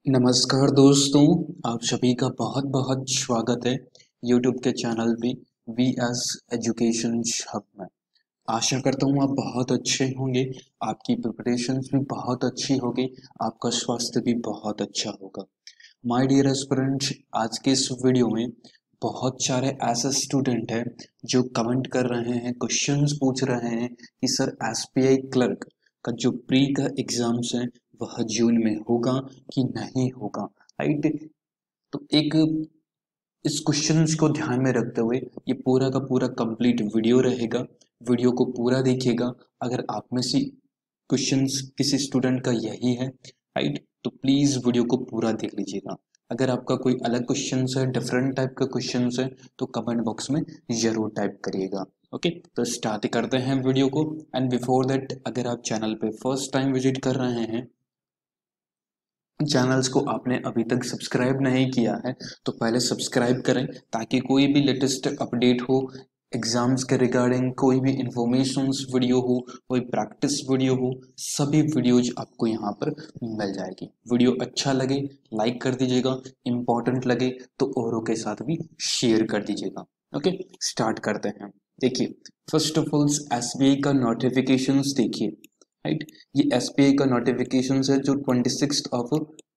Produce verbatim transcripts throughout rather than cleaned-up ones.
नमस्कार दोस्तों, आप सभी का बहुत बहुत स्वागत है यूट्यूब के चैनल पे वी एस एजुकेशन हब में। आशा करता हूँ आप बहुत अच्छे होंगे, आपकी प्रिपरेशंस भी बहुत अच्छी होगी, आपका स्वास्थ्य भी बहुत अच्छा होगा। माय डियर एस्पिरेंट्स, आज के इस वीडियो में बहुत सारे ऐसे स्टूडेंट हैं जो कमेंट कर रहे हैं, क्वेश्चंस पूछ रहे हैं कि sir S B I clerk का जो प्री का एग्जाम्स है वह जून में होगा कि नहीं होगा, राइट। तो एक इस क्वेश्चंस को ध्यान में रखते हुए ये पूरा का पूरा कंप्लीट वीडियो रहेगा। वीडियो को पूरा देखिएगा। अगर आप में से क्वेश्चंस किसी स्टूडेंट का यही है, राइट, तो प्लीज वीडियो को पूरा देख लीजिएगा। अगर आपका कोई अलग क्वेश्चन है, डिफरेंट टाइप का क्वेश्चन है, तो कमेंट बॉक्स में जरूर टाइप करिएगा। ओके, तो स्टार्ट करते हैं वीडियो को। एंड बिफोर दैट, अगर आप चैनल पे फर्स्ट टाइम विजिट कर रहे हैं, चैनल्स को आपने अभी तक सब्सक्राइब नहीं किया है, तो पहले सब्सक्राइब करें ताकि कोई भी लेटेस्ट अपडेट हो एग्जाम्स के रिगार्डिंग, कोई भी इंफॉर्मेशंस वीडियो हो, कोई प्रैक्टिस वीडियो हो, सभी वीडियोज आपको यहाँ पर मिल जाएगी। वीडियो अच्छा लगे लाइक कर दीजिएगा, इम्पोर्टेंट लगे तो औरों के साथ भी शेयर कर दीजिएगा। ओके, स्टार्ट करते हैं। देखिए, first of all S B I का नोटिफिकेशंस देखिए, राइट। ये एस बी आई का नोटिफिकेशन है जो ट्वेंटी सिक्स ऑफ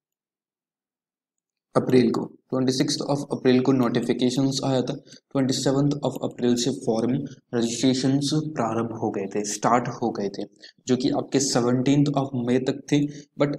अप्रैल को ट्वेंटी सिक्स ऑफ अप्रैल को नोटिफिकेशन आया था। ट्वेंटी सेवन ऑफ अप्रैल से फॉर्म रजिस्ट्रेशन प्रारंभ हो गए थे, स्टार्ट हो गए थे, जो कि आपके सेवनटीन ऑफ मई तक थे। बट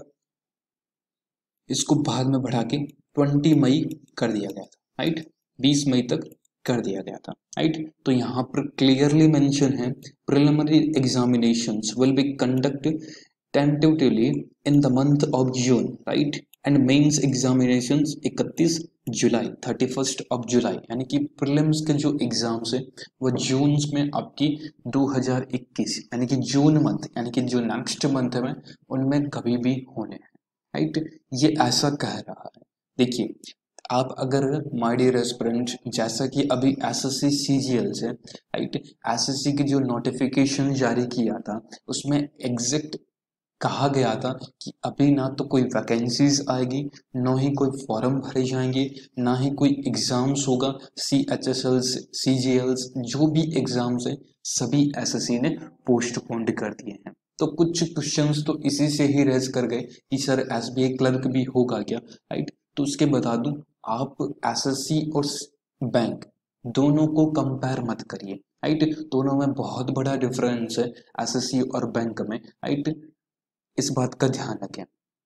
इसको बाद में बढ़ा के ट्वेंटी मई कर दिया गया था, राइट। बीस मई तक कर दिया गया था, राइट। तो यहाँ पर क्लियरली मेंशन है, preliminary examinations will be conduct tentatively in the month of June, right, and mains examinations इकतीस जुलाई, थर्टी फर्स्ट ऑफ जुलाई, यानी कि प्रीलिम्स के जो एग्जाम्स है वो जून में आपकी दो हज़ार इक्कीस यानी कि जून मंथ, यानी कि जो नेक्स्ट मंथ है उनमें कभी भी होने हैं, राइट। ये ऐसा कह रहा है। देखिए, आप अगर माय डियर एस्पिरेंट, जैसा कि अभी एसएससी सीजीएल से, राइट, एसएससी की जो नोटिफिकेशन जारी किया था उसमें एग्जैक्ट कहा गया था कि अभी ना तो कोई वैकेंसीज आएगी, ना ही कोई फॉर्म भरे जाएंगे, ना ही कोई एग्जाम्स होगा। C H S L C G L जो भी एग्जाम्स है सभी एसएससी ने पोस्टपोन्ड कर दिए हैं। तो कुछ क्वेश्चंस तो इसी से ही रेज कर गए कि सर एसबीआई क्लर्क भी होगा क्या, राइट। तो उसके बता दूं, आप एसएससी और बैंक दोनों को कंपेयर मत करिए, राइट। दोनों में बहुत बड़ा डिफरेंस है एसएससी और बैंक में, राइट। इस बात का ध्यान रखें।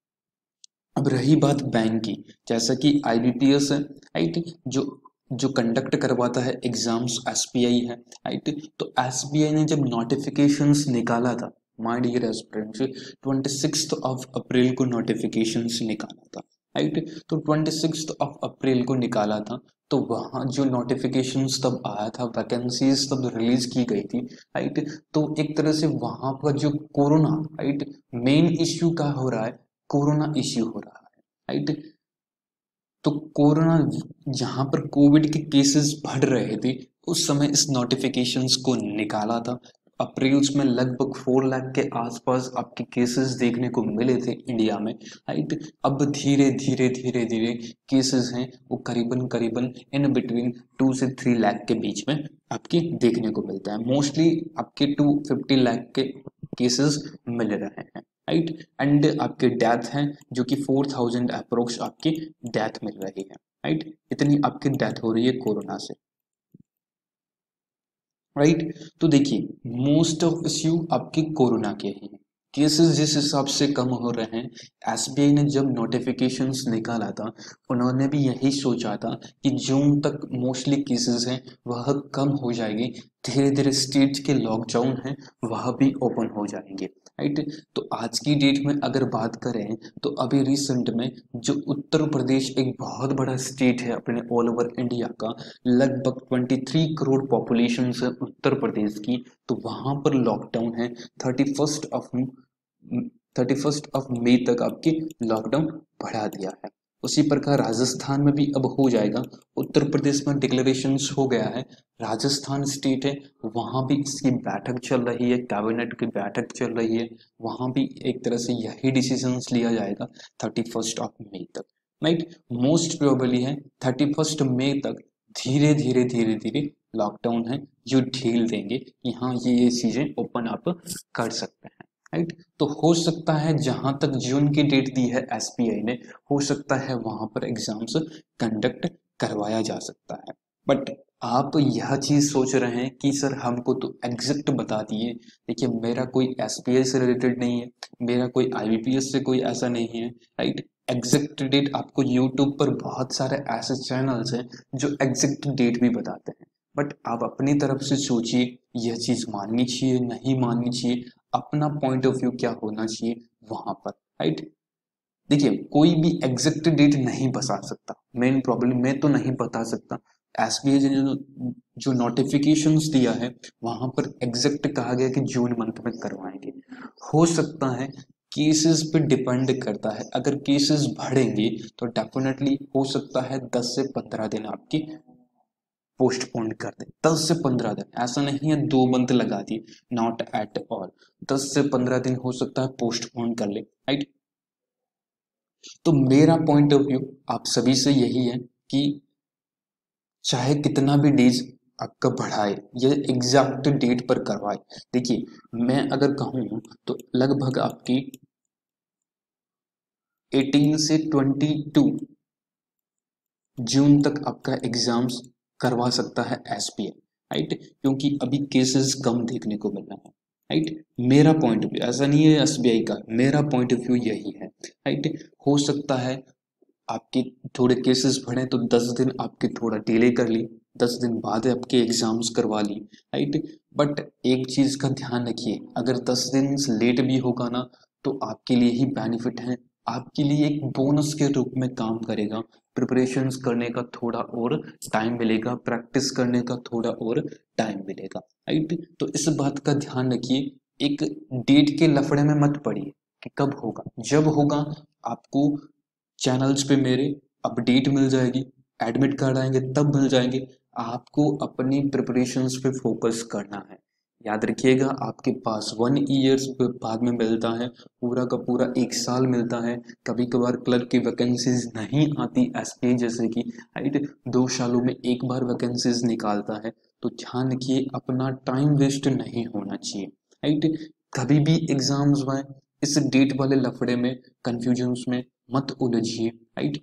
अब रही बात बैंक की, जैसा कि आई बी पी एस है, राइट, जो जो कंडक्ट करवाता है एग्जाम्स एस बी आई है, राइट। तो एस बी आई ने जब नोटिफिकेशंस निकाला था, my dear aspirants, twenty six of April को नोटिफिकेशंस निकाला था, राइट। तो ट्वेंटी सिक्स ऑफ अप्रैल को निकाला था, तो वहाँ जो नोटिफिकेशंस तब आया था, वैकेंसीज तब रिलीज की गई थी, राइट। तो एक तरह से वहाँ पर जो कोरोना, राइट, मेन इश्यू क्या हो रहा है, कोरोना इश्यू हो रहा है, राइट। तो कोरोना, जहां पर कोविड के केसेस बढ़ रहे थे, उस समय इस नोटिफिकेशंस को निकाला था। अप्रैल में लगभग फोर लाख के आसपास आपके केसेस देखने को मिले थे इंडिया में, राइट। अब धीरे धीरे धीरे धीरे केसेस हैं वो करीबन करीबन इन बिटवीन टू से थ्री लाख के बीच में आपके देखने को मिलता है। मोस्टली आपके टू फिफ्टी लाख के केसेस मिल रहे हैं, राइट। एंड आपके डेथ हैं जो कि फोर थाउजेंड अप्रोक्स आपकी डेथ मिल रही है, राइट। इतनी आपकी डेथ हो रही है कोरोना से, राइट। तो देखिए, मोस्ट ऑफ इश्यू आपके कोरोना के ही हैं। केसेस जिस हिसाब से कम हो रहे हैं, एस बी आई ने जब नोटिफिकेशंस निकाला था उन्होंने भी यही सोचा था कि जून तक मोस्टली केसेस हैं वह कम हो जाएगी, धीरे धीरे स्टेट के लॉकडाउन हैं वह भी ओपन हो जाएंगे, राइट। तो आज की डेट में अगर बात करें तो अभी रिसेंट में जो उत्तर प्रदेश एक बहुत बड़ा स्टेट है अपने ऑल ओवर इंडिया का, लगभग ट्वेंटी थ्री करोड़ पॉपुलेशन है उत्तर प्रदेश की, तो वहां पर लॉकडाउन है। Thirty first of thirty first of May तक आपकी लॉकडाउन बढ़ा दिया है, उसी प्रकार राजस्थान में भी अब हो जाएगा। उत्तर प्रदेश में डिक्लेरेशंस हो गया है, राजस्थान स्टेट है वहाँ भी इसकी बैठक चल रही है, कैबिनेट की बैठक चल रही है, वहाँ भी एक तरह से यही डिसीजंस लिया जाएगा थर्टी फर्स्ट ऑफ मई तक, राइट। मोस्ट प्रोबेबली है थर्टी फर्स्ट मई तक धीरे धीरे धीरे धीरे लॉकडाउन है जो ढील देंगे कि हाँ ये ये चीजें ओपन अप कर सकते हैं, राइट। तो हो सकता है जहां तक जून की डेट दी है एसबीआई ने, हो सकता है वहां पर एग्जाम्स कंडक्ट करवाया जा सकता है। बट आप यह चीज सोच रहे हैं कि सर हमको तो एग्जैक्ट बता दिए, देखिए मेरा कोई एसबीआई से रिलेटेड नहीं है, मेरा कोई आईबीपीएस से कोई ऐसा नहीं है, राइट। एग्जैक्ट डेट आपको यूट्यूब पर बहुत सारे ऐसे चैनल्स हैं जो एग्जैक्ट डेट भी बताते हैं, बट आप अपनी तरफ से सोचिए यह चीज माननी चाहिए नहीं माननी चाहिए, अपना पॉइंट ऑफ व्यू क्या होना चाहिए वहां पर, राइट। देखिए कोई भी एग्जैक्ट डेट नहीं बता सकता, मेन प्रॉब्लम मैं तो नहीं बता सकता। एसबीआई ने जो जो नोटिफिकेशंस दिया है वहां पर एग्जैक्ट कहा गया कि जून मंथ में करवाएंगे। हो सकता है केसेस पे डिपेंड करता है, अगर केसेस बढ़ेंगे तो डेफिनेटली हो सकता है दस से पंद्रह दिन आपकी पोस्टपोन कर दे, दस से पंद्रह दिन, ऐसा नहीं है दो मंथ लगा दिए, नॉट एट ऑल, दस से पंद्रह दिन हो सकता है पोस्टपोन कर ले, राइट। तो मेरा पॉइंट ऑफ व्यू आप सभी से यही है कि चाहे कितना भी डेज आपका बढ़ाए, ये एग्जैक्ट डेट पर करवाए। देखिए मैं अगर कहूँ तो लगभग आपकी अठारह से बाईस जून तक आपका एग्जाम्स करवा सकता है एसबीआई, राइट, क्योंकि अभी केसेस कम देखने को मिल रहे हैं, राइट। मेरा पॉइंट ऑफ व्यू ऐसा नहीं है एसबीआई का, मेरा पॉइंट ऑफ व्यू यही है, राइट। हो सकता है आपके थोड़े केसेस बढ़े तो दस दिन आपके थोड़ा डिले कर ली, दस दिन बाद आपके एग्जाम्स करवा ली, राइट। बट एक चीज का ध्यान रखिए, अगर दस दिन लेट भी होगा ना तो आपके लिए ही बेनिफिट है, आपके लिए एक बोनस के रूप में काम करेगा, प्रिपरेशंस करने का थोड़ा और टाइम मिलेगा, प्रैक्टिस करने का थोड़ा और टाइम मिलेगा, राइट। तो इस बात का ध्यान रखिए, एक डेट के लफड़े में मत पड़िए कि कब होगा, जब होगा आपको चैनल्स पे मेरे अपडेट मिल जाएगी, एडमिट कार्ड आएंगे तब मिल जाएंगे, आपको अपनी प्रिपरेशंस पे फोकस करना है। याद रखिएगा आपके पास वन ईयर्स बाद में मिलता है, पूरा का पूरा एक साल मिलता है, कभी कभार क्लर्क की वैकेंसीज नहीं आती एसबीआई जैसे कि, राइट, दो सालों में एक बार वैकेंसीज निकालता है। तो ध्यान रखिए अपना टाइम वेस्ट नहीं होना चाहिए, राइट। कभी भी एग्जाम्स में इस डेट वाले लफड़े में कंफ्यूजन्स में मत उलझिए, राइट।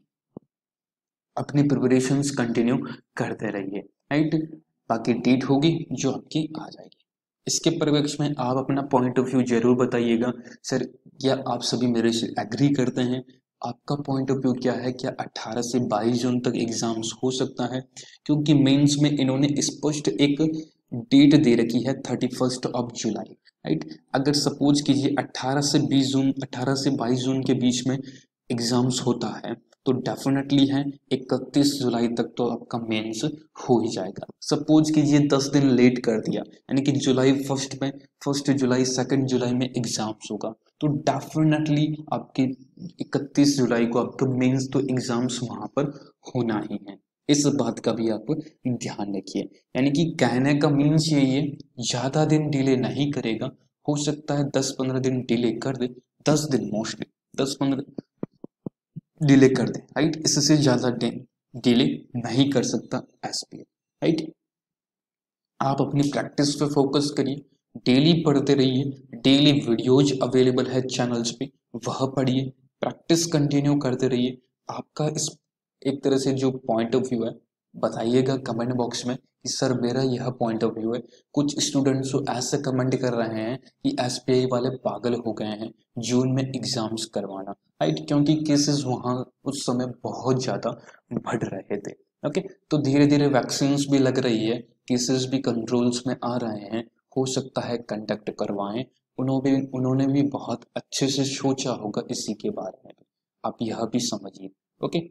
अपनी प्रिपरेशंस कंटिन्यू करते रहिए, राइट। बाकी डेट होगी जो आपकी आ जाएगी। इसके परिप्रेक्ष्य में आप अपना पॉइंट ऑफ व्यू जरूर बताइएगा, सर क्या आप सभी मेरे से एग्री करते हैं, आपका पॉइंट ऑफ व्यू क्या है, क्या अठारह से बाईस जून तक एग्जाम्स हो सकता है, क्योंकि मेंस में इन्होंने स्पष्ट एक डेट दे रखी है thirty first of July, right. अगर सपोज कीजिए अठारह से बीस जून अठारह से बाईस जून के बीच में एग्जाम्स होता है तो डेफिनेटली है इकतीस जुलाई तक तो आपका मेंस हो ही जाएगा। सपोज कीजिए दस दिन लेट कर दिया, यानी कि जुलाई फर्स्ट में फर्स्ट जुलाई सेकंड जुलाई में एग्जाम्स होगा तो डेफिनेटली आपके इकतीस जुलाई को आपका मेंस तो एग्जाम्स वहां पर होना ही है, इस बात का भी आप ध्यान रखिए। यानी कि कहने का मीन्स यही है, ज्यादा दिन डिले नहीं करेगा, हो सकता है दस पंद्रह दिन डिले कर दे, दस दिन मोस्टली दस पंद्रह डिले कर दे, राइट, इससे ज्यादा डिले नहीं कर सकता एसबीआई, राइट। आप अपनी प्रैक्टिस पे फोकस करिए, डेली पढ़ते रहिए, डेली वीडियोज अवेलेबल है चैनल्स पे, वह पढ़िए, प्रैक्टिस कंटिन्यू करते रहिए। आपका इस एक तरह से जो पॉइंट ऑफ व्यू है बताइएगा कमेंट बॉक्स में कि सर मेरा यह पॉइंट ऑफ व्यू है। कुछ स्टूडेंट्स तो ऐसे कमेंट कर रहे हैं कि एसबीआई वाले पागल हो गए हैं जून में एग्जाम्स करवाना, राइट, क्योंकि केसेस वहां उस समय बहुत ज्यादा बढ़ रहे थे, ओके। तो धीरे धीरे वैक्सीन भी लग रही है, केसेस भी कंट्रोल्स में आ रहे हैं, हो सकता है कंडक्ट करवाएं, उन्होंने भी उन्होंने भी बहुत अच्छे से सोचा होगा इसी के बारे में, आप यह भी समझिए, ओके।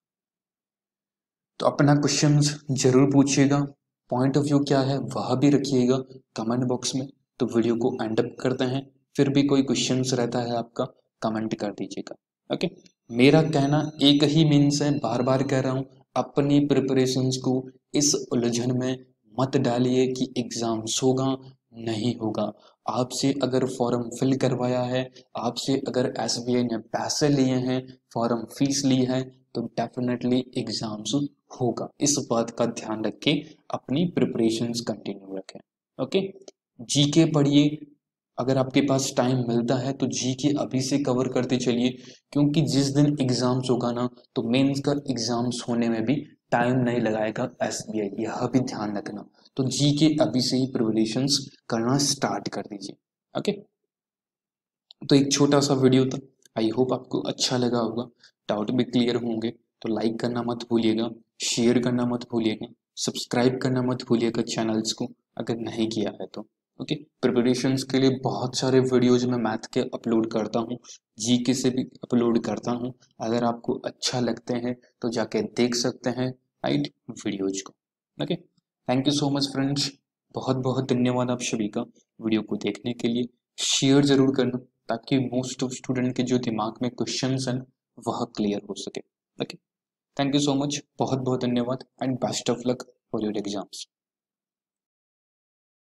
तो अपना क्वेश्चंस जरूर पूछिएगा, पॉइंट ऑफ व्यू क्या है वह भी रखिएगा कमेंट बॉक्स में। तो वीडियो को एंड अप करते हैं, फिर भी कोई क्वेश्चंस रहता है आपका कमेंट कर दीजिएगा, ओके। मेरा कहना एक ही मीन्स है, बार बार कह रहा हूँ, अपनी प्रिपरेशंस को इस उलझन में मत डालिए कि एग्जाम्स होगा नहीं होगा। आपसे अगर फॉर्म फिल करवाया है, आपसे अगर एसबीआई ने पैसे लिए हैं, फॉर्म फीस ली है, तो डेफिनेटली एग्जाम्स होगा। इस बात का ध्यान रख के अपनी प्रिपरेशंस कंटिन्यू रखें। ओके, जीके पढ़िए, अगर आपके पास टाइम मिलता है तो जीके अभी से कवर करते चलिए, क्योंकि जिस दिन एग्जाम्स होगा ना, तो मेंस का एग्जाम्स होने में भी टाइम नहीं लगाएगा एसबीआई, यह भी ध्यान रखना। तो जीके अभी से ही प्रिपरेशंस करना स्टार्ट कर दीजिए। ओके, तो एक छोटा सा वीडियो था, आई होप आपको अच्छा लगा होगा, डाउट भी क्लियर होंगे। तो लाइक करना मत भूलिएगा, शेयर करना मत भूलिएगा, सब्सक्राइब करना मत भूलिएगा चैनल्स को अगर नहीं किया है तो। ओके, प्रिपरेशंस के लिए बहुत सारे वीडियोज मैं मैथ के अपलोड करता हूँ, जीके से भी अपलोड करता हूँ। अगर आपको अच्छा लगते हैं तो जाके देख सकते हैं राइट वीडियोज को। Okay, thank you so much friends, बहुत बहुत धन्यवाद आप सभी का वीडियो को देखने के लिए। शेयर जरूर करना ताकि मोस्ट ऑफ स्टूडेंट के जो दिमाग में क्वेश्चंस हैं वह क्लियर हो सके। Okay, thank you so much, बहुत बहुत धन्यवाद and best of luck for your exams.